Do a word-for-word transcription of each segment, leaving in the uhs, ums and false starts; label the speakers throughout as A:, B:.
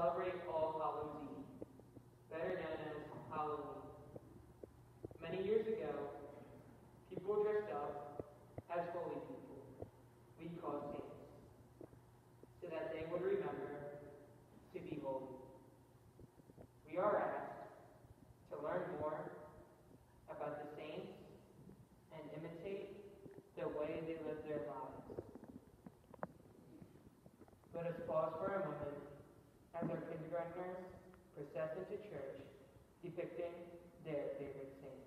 A: celebrate All Hallows Eve, better known as Halloween. Many years ago, people dressed up as holy people we call saints, so that they would remember to be holy. We are asked to learn more about the saints and imitate the way they live their lives. Let us pause for a moment as our kindergartners process into church, depicting their favorite saints.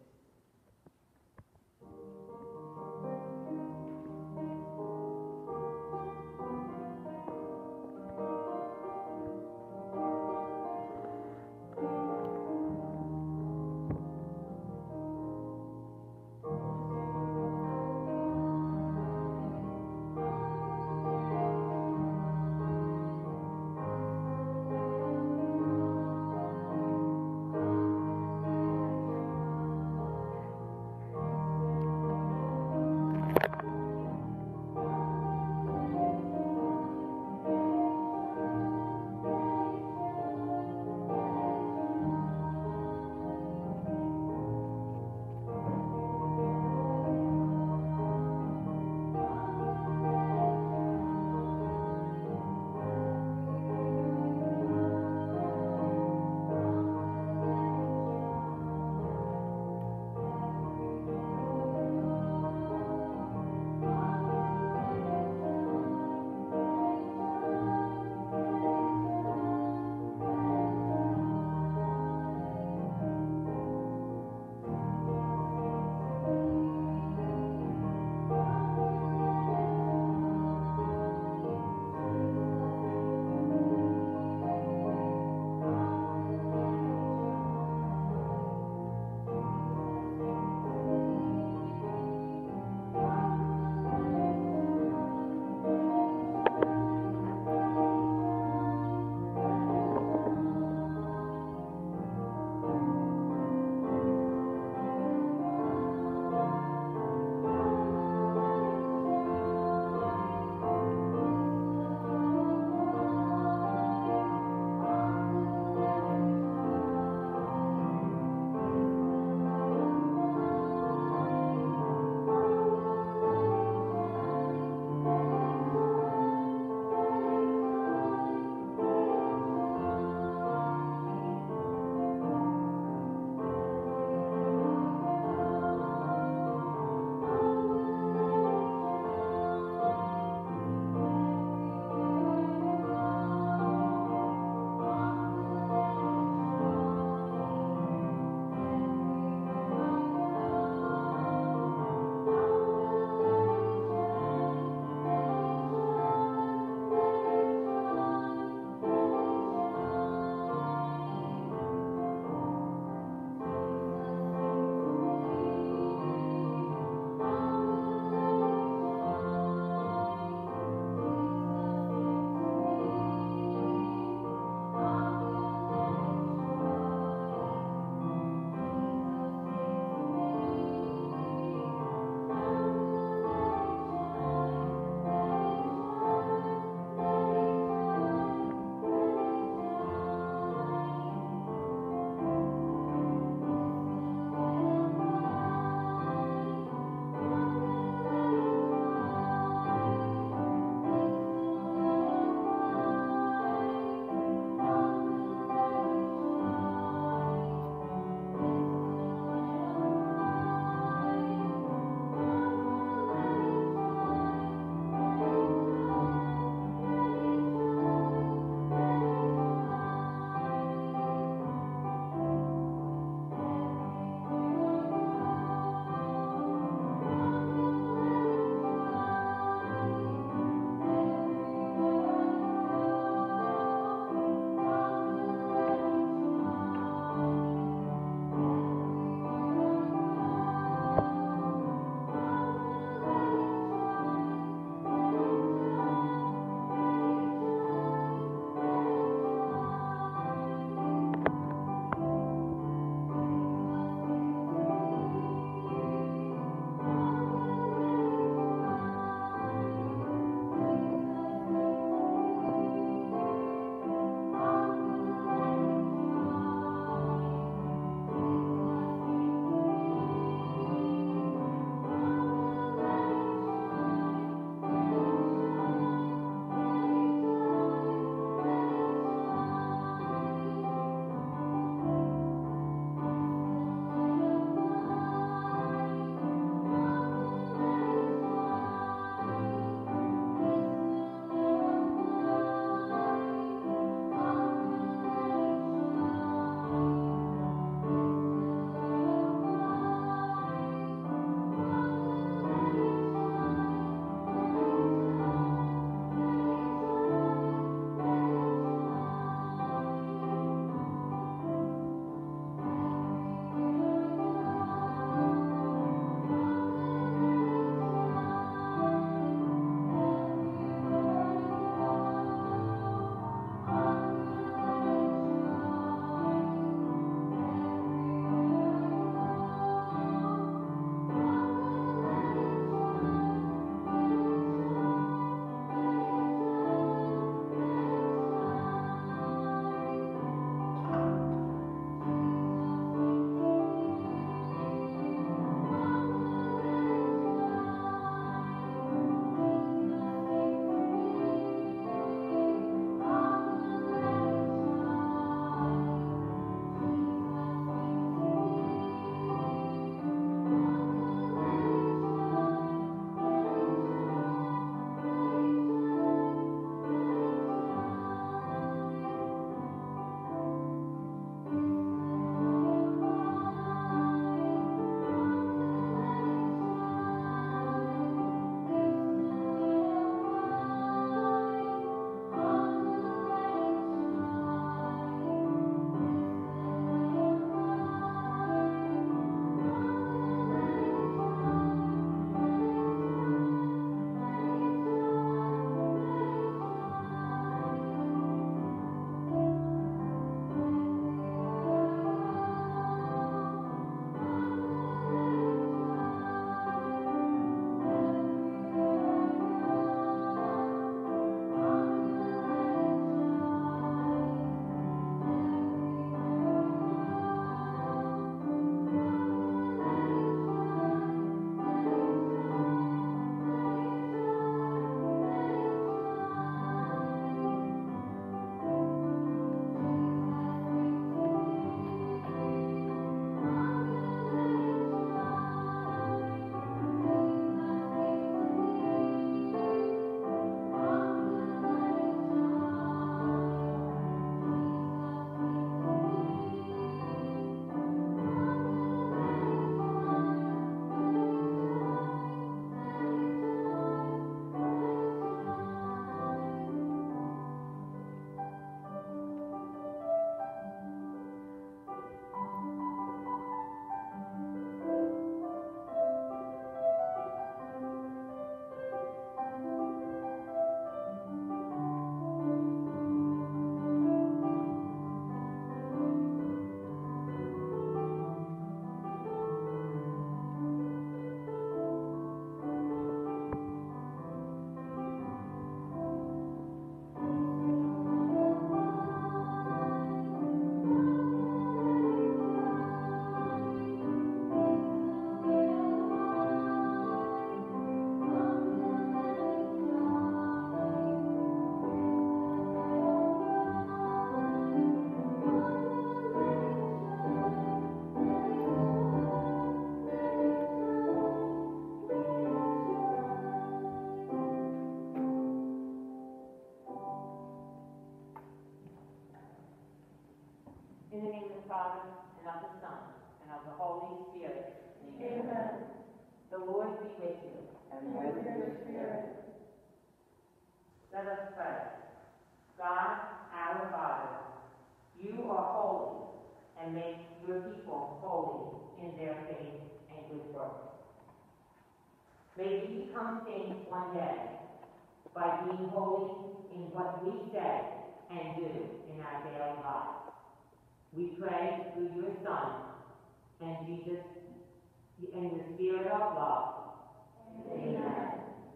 B: Father, and of the Son, and of the Holy Spirit.
C: Amen. Amen.
B: The Lord be with you.
C: And with your spirit.
B: Let us pray. God, our Father, you are holy, and make your people holy in their faith and good works. May we become saints one day by being holy in what we say and do in our daily lives. We pray through your Son and Jesus in the Spirit of love. Amen. Amen.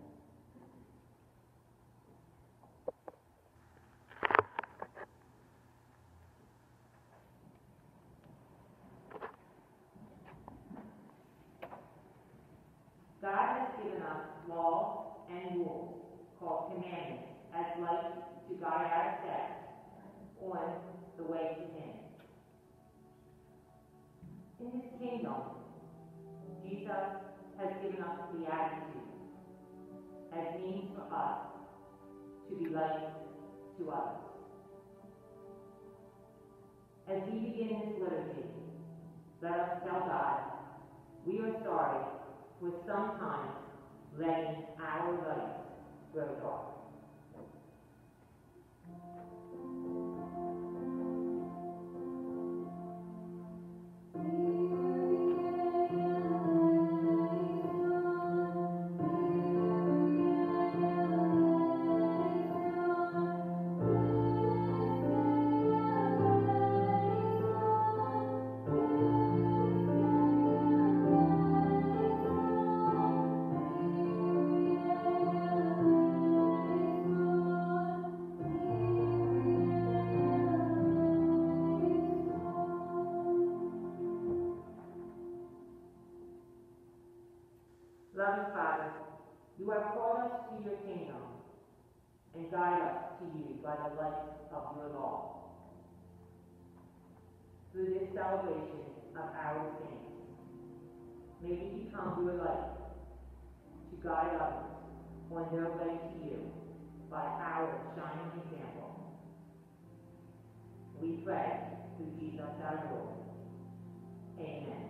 B: God has given us laws and rules called commandments as lights to guide our steps on the way to Him. In His kingdom, Jesus has given us the attitude as means for us to be lights to others. As we begin this liturgy, let us tell God we are sorry for sometimes letting our light grow dark. Loving Father, you have called us to your kingdom and guide us to you by the light of your law. Through this celebration of our saints, may we become your light to guide others on their way to you by our shining example. We pray through Jesus our Lord. Amen.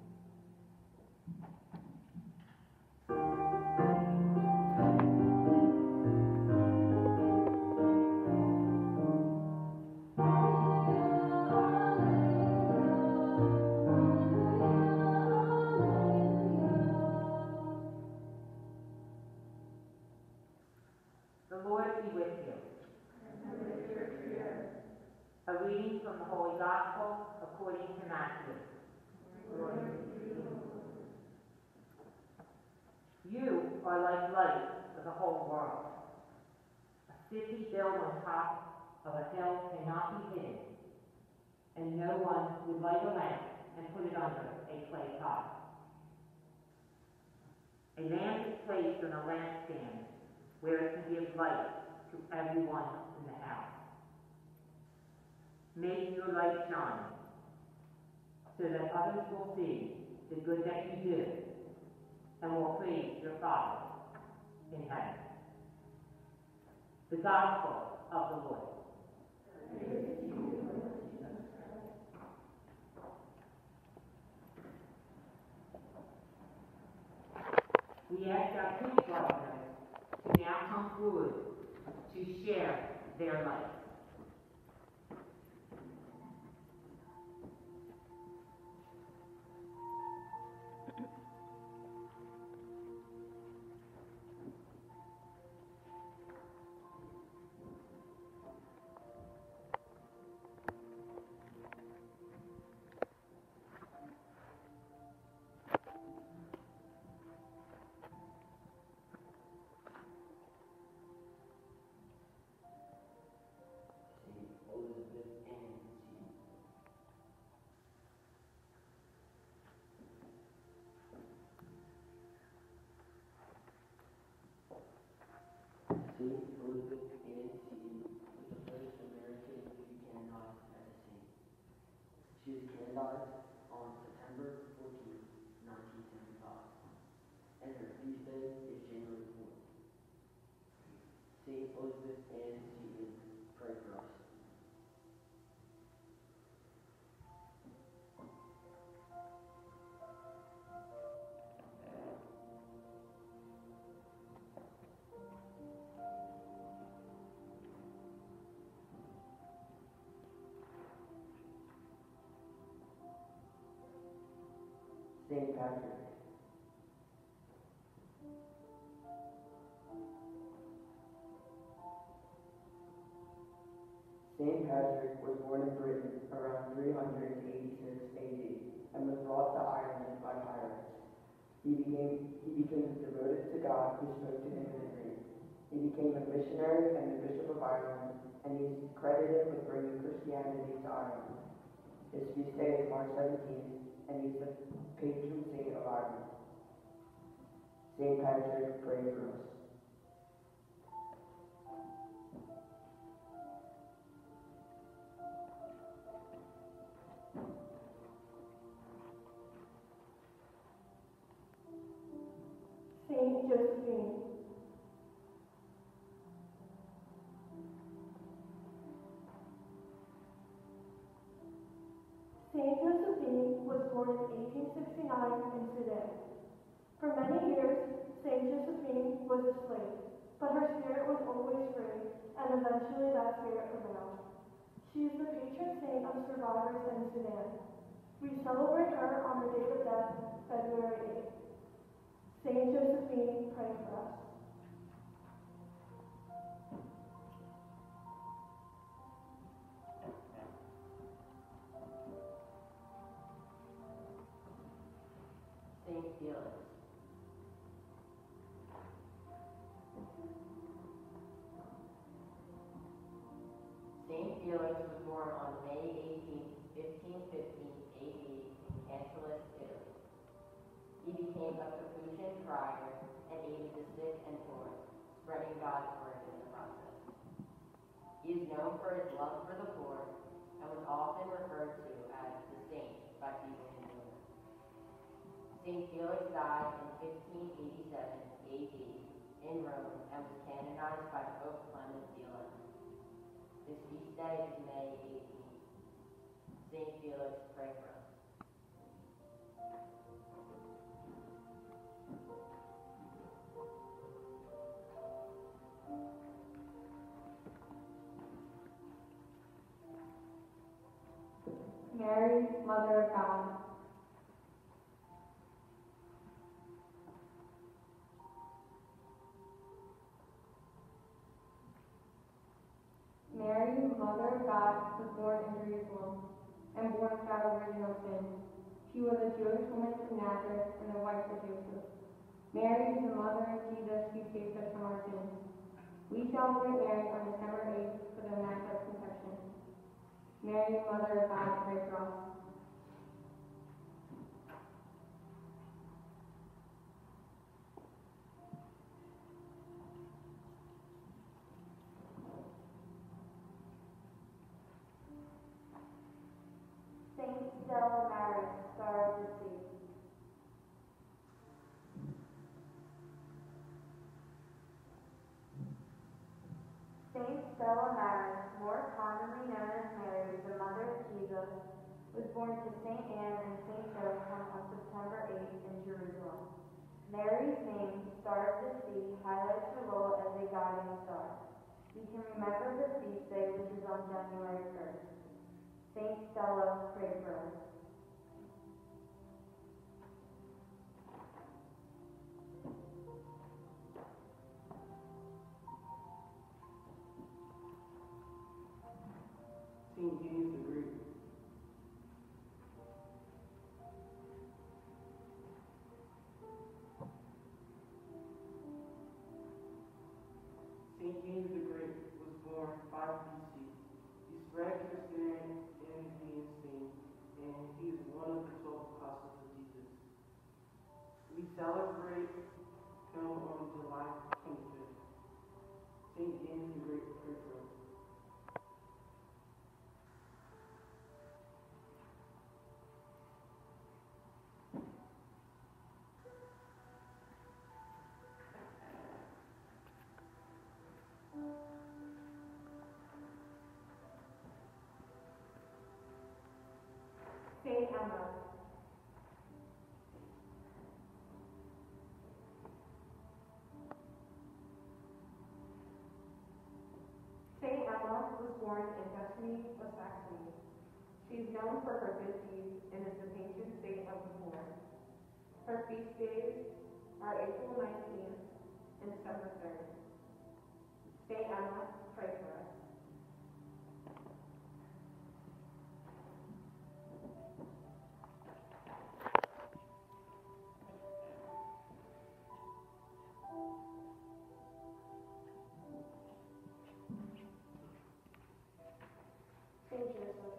B: The Lord be with you.
C: And with your spirit.
B: A reading from the Holy Gospel according to Matthew.
C: Glory to you.
B: You are like light for the whole world. A city built on top of a hill cannot be hidden, and no one would light a lamp and put it under a clay pot. A lamp is placed on a lampstand where it can give light to everyone in the house. Make your light shine so that others will see the good that you do and will praise your Father in heaven. The Gospel of the Lord.
C: Praise to you, Lord Jesus Christ.
B: We ask our two brothers to now come forward to share their life.
D: Saint Elizabeth Ann Seton was the first American to be canonized as a saint. She was canonized on September fourteenth, nineteen seventy-five, and her feast day is January fourth. Saint Elizabeth Ann Seton, pray for us.
E: Patrick. Saint Patrick was born in Britain around three hundred eighty-six A D and was brought to Ireland by pirates. He became, he became devoted to God who spoke to him in a dream. He became a missionary and the Bishop of Ireland, and he is credited with bringing Christianity to Ireland. His feast day is March seventeenth, and he is the patron saint of Ireland. Saint Patrick, pray for us.
C: Saint Josephine. Saint Josephine was born in eighteen sixty-nine in Sudan. For many years, Saint Josephine was a slave, but her spirit was always free, and eventually that spirit prevailed. She is the patron saint of survivors in Sudan. We celebrate her on her date of death, February eighth. Saint Josephine, pray for us.
D: Saint Felix. Saint Felix was born on May eighteenth, fifteen fifteen A D in Cantalis, Italy. He became a Capuchin friar and aided the sick and poor, spreading God's word in the process. He is known for his love for the poor and was often referred to as the saint by people who knew him. Saint Felix died in fifteen eighty-seven A D in Rome and was canonized by Pope Clement the eleventh. His feast day is May eighteenth. Saint Felix, pray for us.
C: Mary, Mother of God. Mary, Mother of God, was born in Jerusalem and born without original sin. She was a Jewish woman from Nazareth and the wife of Joseph. Mary is the mother of Jesus who saved us from our sins. We celebrate Mary on December eighth for the Immaculate Conception. Mary, Mother of God, pray for us. Saint Stella Maris, Star of the Sea. Saint Stella Maris, more commonly known as Mary, the mother of Jesus, was born to Saint Anne and Saint Joseph on September eighth in Jerusalem. Mary's name, Star of the Sea, highlights her role as a guiding star. We can remember her feast day, which is on January first. Saint Stella, pray for us.
A: Saint James the Great. Saint James the Great was born five B C. He spread Christianity in Spain, and he is one of the twelve apostles of Jesus. We celebrate him on July twenty-fifth. Saint James the Great, pray for us.
C: Saint Emma. Saint Emma was born in Tuscany, Saxony. She is known for her good deeds and is the patron saint of the poor. Her feast days are April nineteenth and December third. Saint Emma, pray for us. Saint Joseph.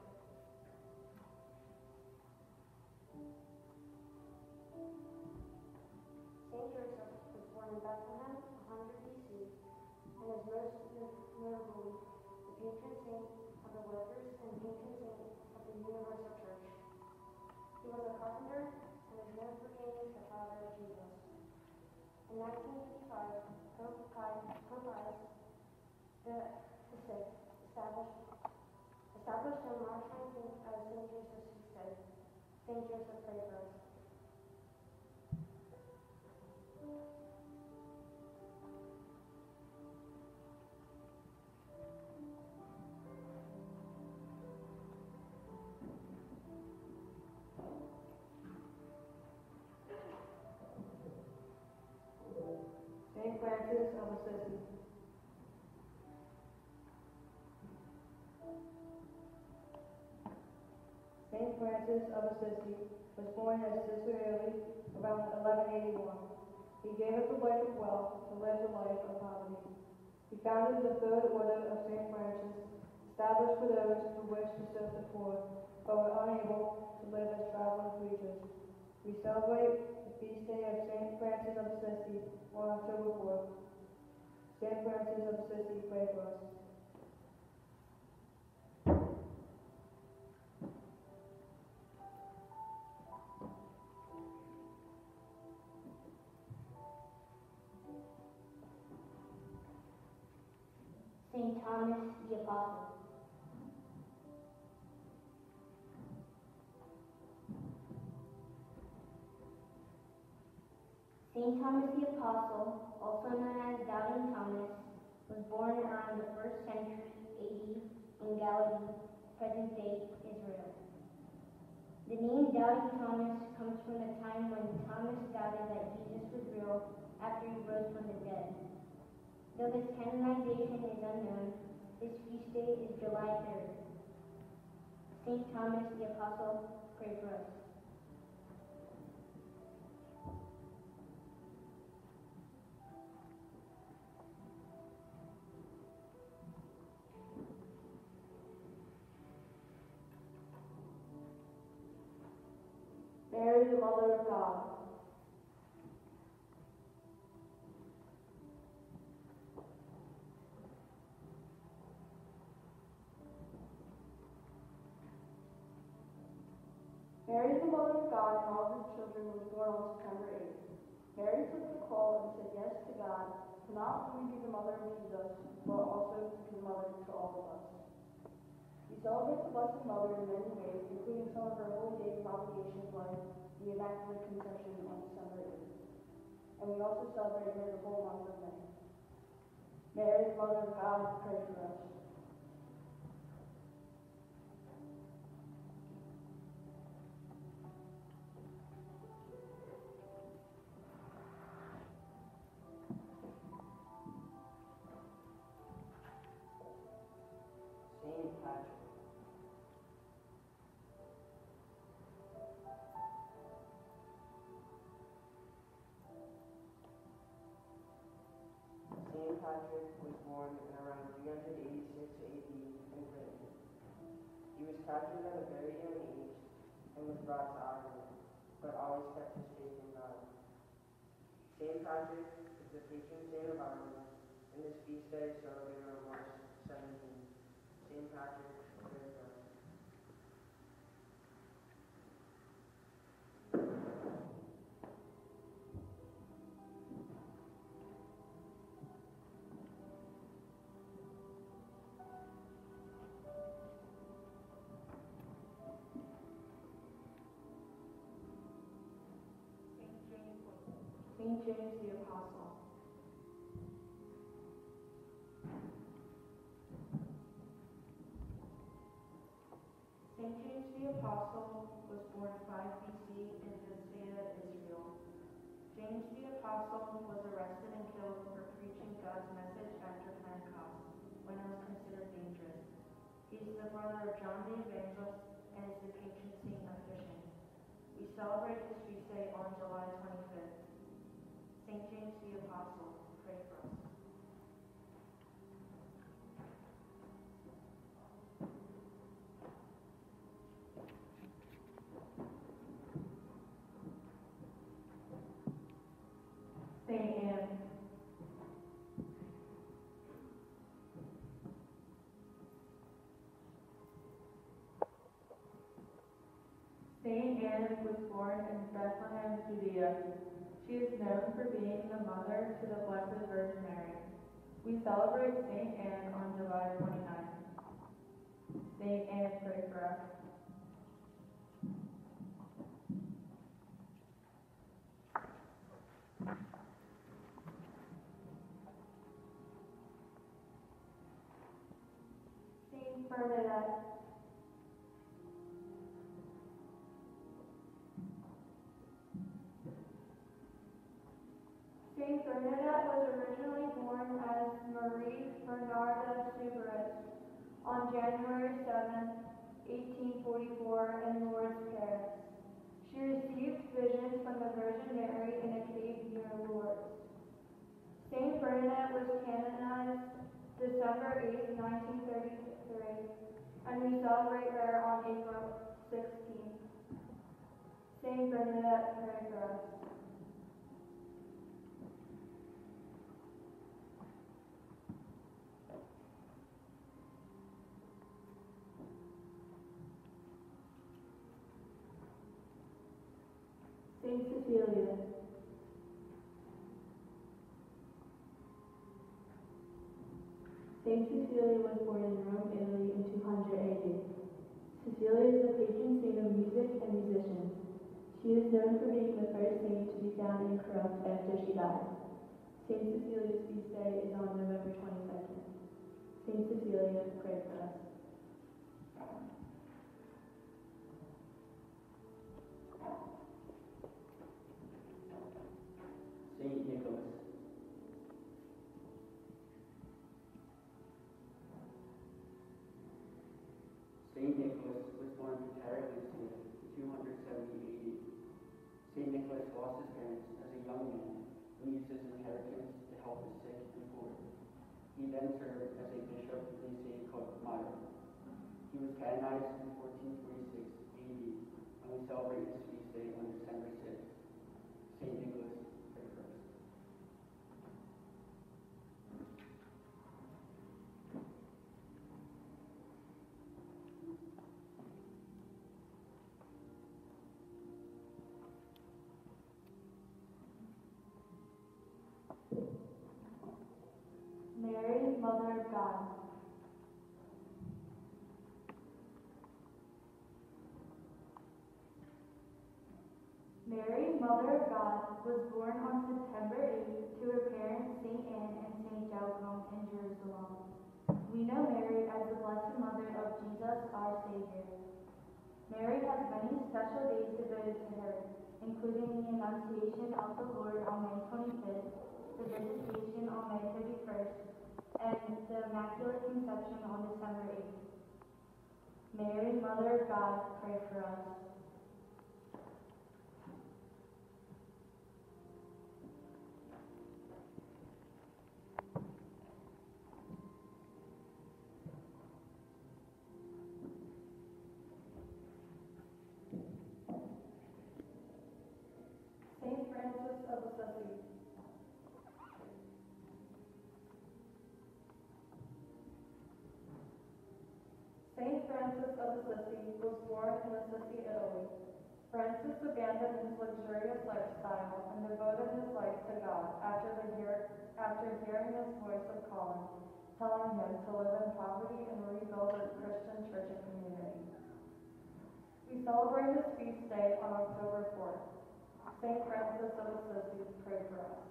C: Saint Joseph was born in Bethlehem, one hundred B C, and is most notably the patron saint of the workers and patron saint of the universal church. He was a carpenter and is known for being the father of Jesus. In nineteen fifty-five, Pope Pius Pope Pius the Sixth established established him March nineteenth as Saint Joseph's feast day. Saint Joseph, pray for us. Saint Francis of Assisi. Saint Francis of Assisi was born as Sister Hilary around eleven eighty-one. He gave up a life of wealth to live a life of poverty. He founded the Third Order of Saint Francis, established for those who wished to serve the poor but were unable to live as traveling preachers. We celebrate the feast day of Saint Francis of Assisi on October fourth. Saint Francis of Assisi, pray for us.
F: Saint Thomas the Apostle. Saint Thomas the Apostle, also known as Doubting Thomas, was born around the first century A D in Galilee, present-day Israel. The name Doubting Thomas comes from the time when Thomas doubted that Jesus was real after he rose from the dead. Though his canonization is unknown, his feast day is July third. Saint Thomas the Apostle, pray for us.
C: Mary, the Mother of God. Mary, the Mother of God and all of his children, was born on September eighth. Mary took the call and said yes to God, to not only be the mother of Jesus, but also to be the mother to all of us. We celebrate the Blessed Mother in many ways, including some of her holy days of obligations like the Immaculate Conception on December eighth. And we also celebrate her the whole month of May. Mary, the Mother of God, pray for us.
E: Saint Patrick. Saint Patrick was born in around three hundred eighty-six A D in Britain. He was captured at a very young age and was brought to Ireland, but always kept his faith in God. Saint Patrick is the patron saint of Ireland, and this feast day is celebrated on March seventeenth. Saint Patrick, pray for us.
C: Saint James the Apostle. Saint James the Apostle was born five B C in Bethsaida, Israel. James the Apostle was arrested and killed for preaching God's message after Pentecost, when it was considered dangerous. He is the brother of John the Evangelist and is the patron saint of fishing. We celebrate his feast day on July twenty-fifth. Saint James the Apostle, pray for us. Saint Anne. Saint Anne was born in Bethlehem, Judea. She is known for being the mother to the Blessed Virgin Mary. We celebrate Saint Anne on July twenty-ninth. Saint Anne, pray for us. Saint Bernadette. Saint Bernadette was originally born as Marie Bernarda Subaret on January seventh, eighteen forty-four in Lourdes, Paris. She received visions from the Virgin Mary in a cave near Lourdes. Saint Bernadette was canonized December eighth, nineteen thirty-three, and we celebrate her on April sixteenth. Saint Bernadette, pray for us. Saint Cecilia. Saint Cecilia was born in Rome, Italy in two hundred A D. Cecilia is the patron saint of music and musicians. She is known for being the first saint to be found incorrupt after she died. Saint Cecilia's feast day is on November twenty-second. Saint Cecilia, pray for us.
D: Saint Nicholas. Saint Nicholas was born in Tarragona in two hundred seventy A D. Saint Nicholas lost his parents as a young man and used his inheritance to help the sick and poor. He then served as a bishop in a city called Myra. He was canonized in fourteen forty-six A D, and we celebrate his feast day on December sixth. Saint Nicholas, pray for us.
C: Mary, Mother of God. Mary, Mother of God, was born on September eighth to her parents Saint Anne and Saint Jaucome in Jerusalem. We know Mary as the Blessed Mother of Jesus, our Savior. Mary has many special days devoted to her, including the Annunciation of the Lord on May twenty-fifth, the Visitation on May thirty-first, and the Immaculate Conception on December eighth. Mary, Mother of God, pray for us. Saint Francis of Assisi. Saint Francis of Assisi was born in Assisi, Italy. Francis abandoned his luxurious lifestyle and devoted his life to God after, the hear, after hearing his voice of calling, telling him to live in poverty and rebuild a Christian church and community. We celebrate his feast day on October fourth. Saint Francis of Assisi, pray for us.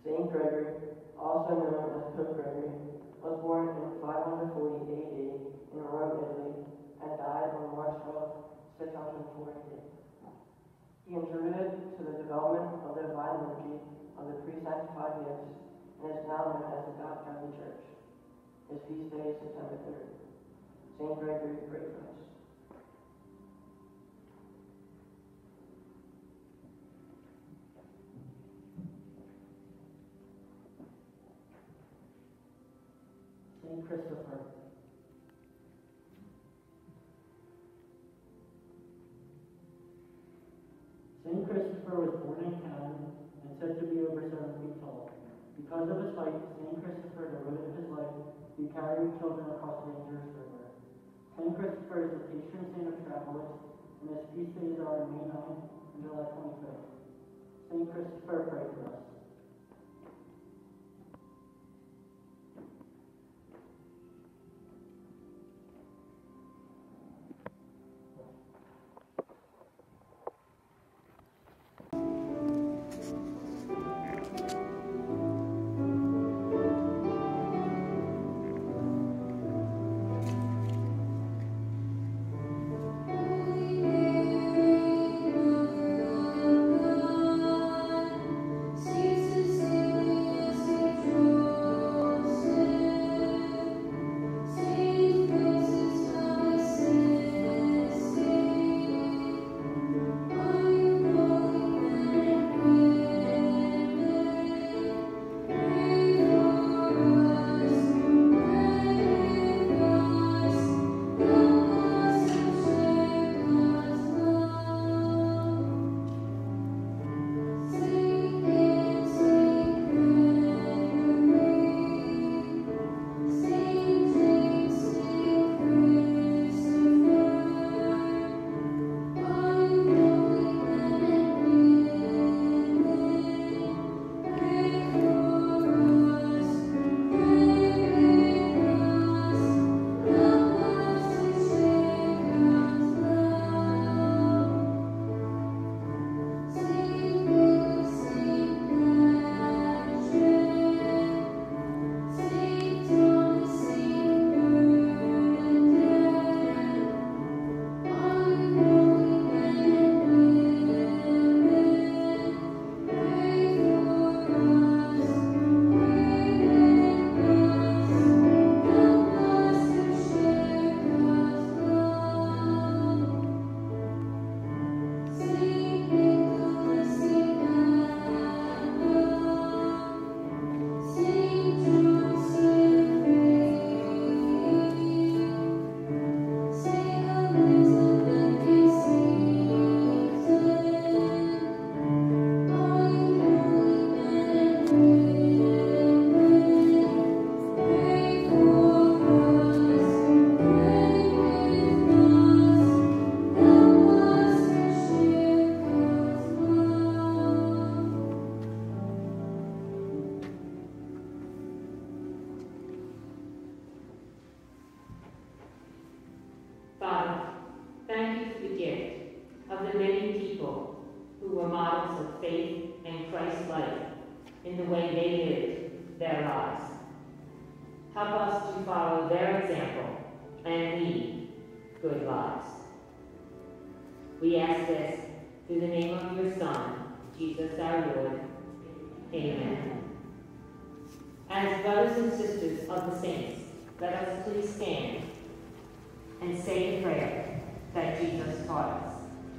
E: Saint Gregory, also known as Pope Gregory, was born in five hundred forty A D in Rome, Italy, and died on March twelfth, six hundred four A D. He contributed to the development of the divine liturgy of the pre-sanctified gifts and is now known as the God Catholic Church. His feast day is September third. Saint Gregory, pray for us.
D: Saint Christopher. Saint Christopher was born in Canada and said to be over seven feet tall. Because of his height, Saint Christopher devoted his life to carrying children across a dangerous river. Saint Christopher is the patron saint of travelers, and his feast days are on May ninth and July twenty-fifth. Saint Christopher, pray for us.
B: We ask this through the name of your Son, Jesus our Lord. Amen. As brothers and sisters of the saints, let us please stand and say the prayer that Jesus taught us.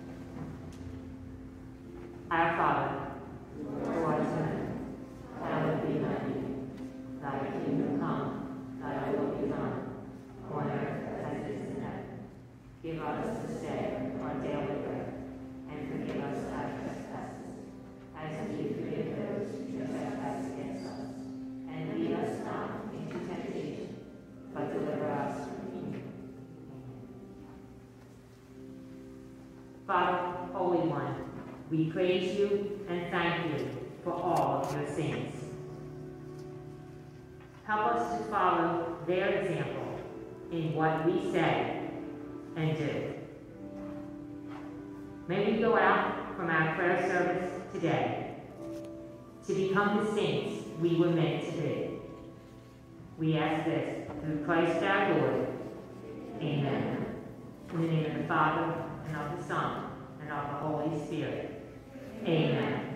B: Our Father, who art in heaven, hallowed be thy name. Thy kingdom come, thy will be done, on earth as it is in heaven. Give us this day our daily bread, and forgive us our trespasses, as we forgive those who trespass against us. And lead us not into temptation, but deliver us from evil. Father, Holy One, we praise you and thank you for all of your saints. Help us to follow their example in what we say and do. May we go out from our prayer service today
G: to become the saints we were meant to be. We ask this through Christ our Lord. Amen. In the name of the Father, and of the Son, and of the Holy Spirit. Amen.